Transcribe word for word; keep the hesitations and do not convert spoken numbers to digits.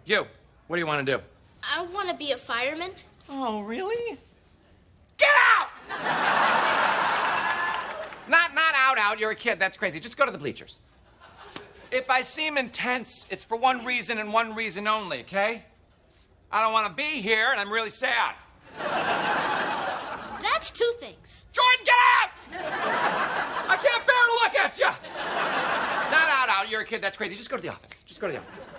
You, what do you want to do? I want to be a fireman. Oh, really? Get out! not, not out, out. You're a kid. That's crazy. Just go to the bleachers. If I seem intense, it's for one reason and one reason only, okay? I don't want to be here, and I'm really sad. That's two things. Jordan, get out! I can't bear to look at you! Not out, out. You're a kid. That's crazy. Just go to the office. Just go to the office.